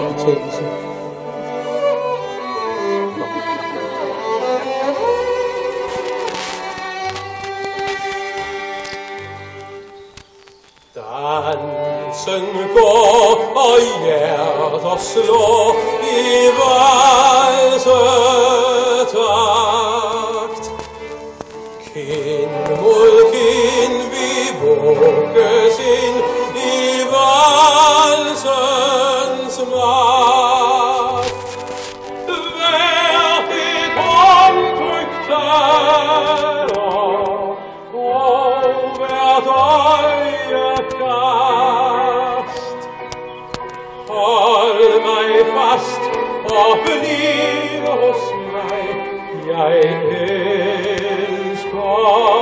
betændelse. Dansen går og hjerter slår i valsetakt. Kind mod kind vi vugges ind i valsens magt. Hvert et omtryk taler, og hvert øjekast. Hold mig fast og bliv hos mig, jeg elsker